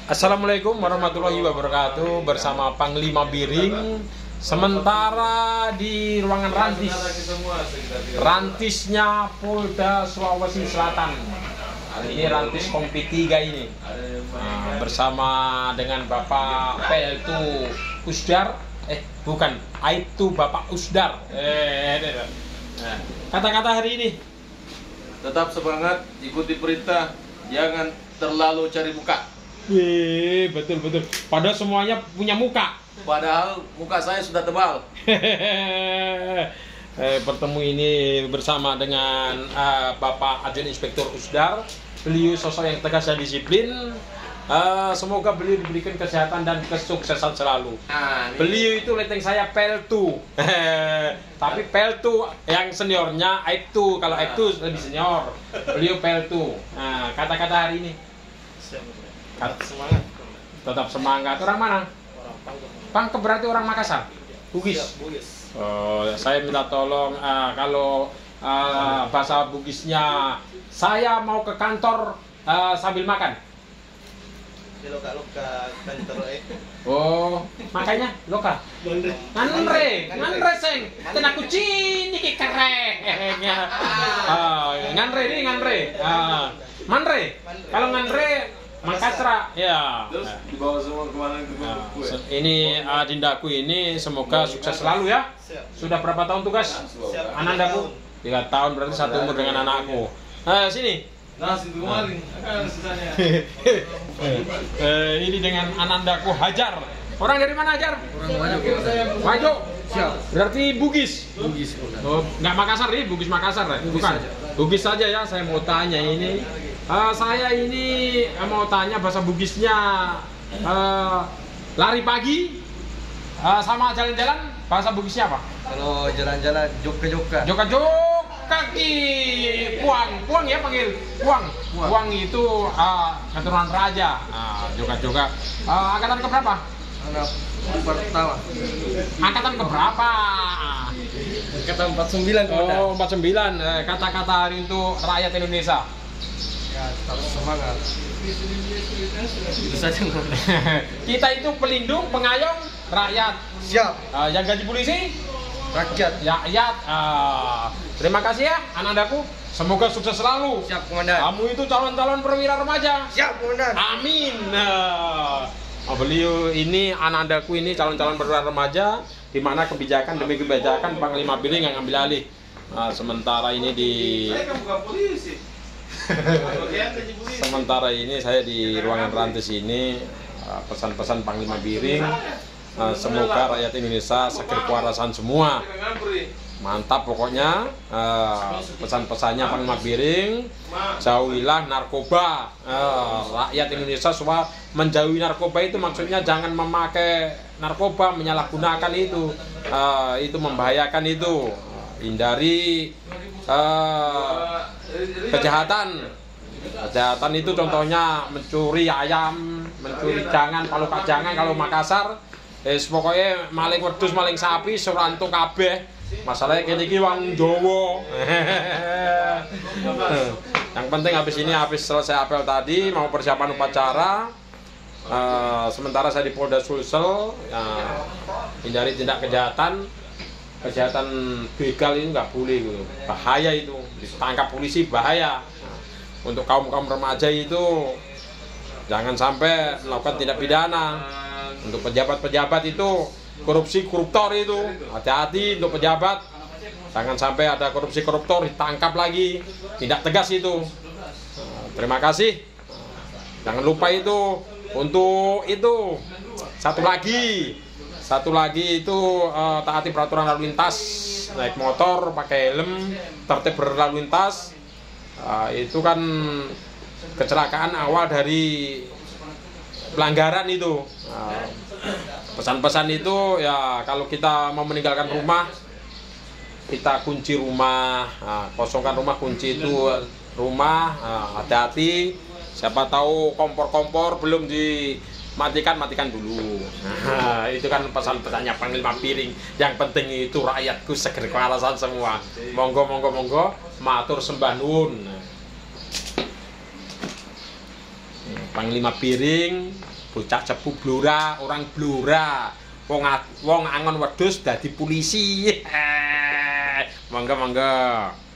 Assalamualaikum warahmatullahi wabarakatuh. Bersama Panglima Biring. Sementara di ruangan rantisnya Polda Sulawesi Selatan. Ini rantis Kompi 3 ini. Bersama dengan Bapak Peltu Usdar. Bukan, itu Bapak Usdar. Kata-kata hari ini. Tetap semangat, ikuti perintah, jangan terlalu cari muka. Betul. Padahal semuanya punya muka. Padahal muka saya sudah tebal. Bertemu ini bersama dengan Bapak Adjun Inspektur Usdar. Beliau sosok yang tegas dan disiplin. Semoga beliau diberikan kesehatan dan kesuksesan selalu. Beliau itu leteng saya Peltu. Tapi Peltu yang seniornya Aibtu. Kalau Aibtu lebih senior. Beliau Peltu. Kata-kata hari ini. Semangat. Tetap semangat. Orang mana? Pangkep berarti orang Makassar. Bugis. Saya minta tolong kalau bahasa Bugisnya, saya mau ke kantor sambil makan. Loka kantor Makanya loka. Nganre seng. Kena kucing iki kereng. Nganre. Manre. Kalau nganre Makassar ya. Terus dibawa semua kemana Ini Dindaku ini semoga sukses selalu ya. Sudah berapa tahun tugas? Anandaku 3 tahun, berarti satu umur dengan anakku. Sini. Nasi itu kemarin, sisanya. Ini dengan Anandaku Hajar. Orang dari mana Hajar? Orang Wajo. Siap. Berarti Bugis. Bugis. Nggak Makassar nih, Bugis Makassar ya? Bugis Bukan. saja. Bugis saja ya. Saya mau tanya ini. Saya ini mau tanya bahasa Bugisnya lari pagi sama jalan-jalan. Bahasa Bugisnya apa? Kalau jalan-jalan joka. Kaki puang ya panggil puang itu keturunan raja. Joka angkatan keberapa? Anak pertama. Angkatan keberapa? Angkatan 49 komandan. 49. Kata-kata hari itu rakyat Indonesia. Ya, harus semangat. Itu saja komandan. Kita itu pelindung, pengayom rakyat. Siap. Yang gaji polisi Rakyat. rakyat. Terima kasih ya Anandaku. Semoga sukses selalu. Siap komandan. Kamu itu calon-calon perwira remaja. Siap komandan. Amin. Beliau ini Anandaku ini calon-calon perwira remaja, di mana kebijakan demi kebijakan Panglima Biring yang ambil alih. Sementara ini sementara ini saya di ruangan rantis ini, pesan-pesan Panglima Biring. Semoga rakyat Indonesia seger kewarasan semua. Mantap pokoknya. Pesan-pesannya Panglima Biring, jauhilah narkoba. Rakyat Indonesia semua menjauhi narkoba itu maksudnya jangan memakai narkoba, menyalahgunakan itu. Itu membahayakan itu. Hindari kejahatan. Kejahatan itu contohnya mencuri ayam, mencuri jangan, palu kajangan kalau Makassar. Pokoknya maling wedhus, maling sapi, suranto kabeh. Masalahnya kene iki wong Jawa. Yang penting habis selesai apel tadi mau persiapan upacara. Sementara saya di Polda Sulsel, hindari tindak kejahatan. Kejahatan begal itu nggak boleh gitu. Bahaya itu, ditangkap polisi bahaya. Untuk kaum remaja itu jangan sampai melakukan tindak pidana. Untuk pejabat-pejabat itu koruptor itu hati-hati. Untuk pejabat jangan sampai ada koruptor ditangkap lagi, tidak tegas itu. Terima kasih. Jangan lupa itu untuk itu satu lagi itu taati peraturan lalu lintas, naik motor pakai helm, tertib berlalu lintas. Itu kan kecelakaan awal dari pelanggaran itu. Pesan-pesan itu ya kalau kita mau meninggalkan rumah, kita kunci rumah, kosongkan rumah, kunci itu rumah, hati-hati. Siapa tahu kompor belum dimatikan dulu. Itu kan pesan-pesannya Panglima Biring. Yang penting itu rakyatku seger kewarasan semua. Monggo matur sembah nuwun. Panglima Biring bocah cepu blora, orang blora. Wong angon wedhus dadi polisi. Mangga.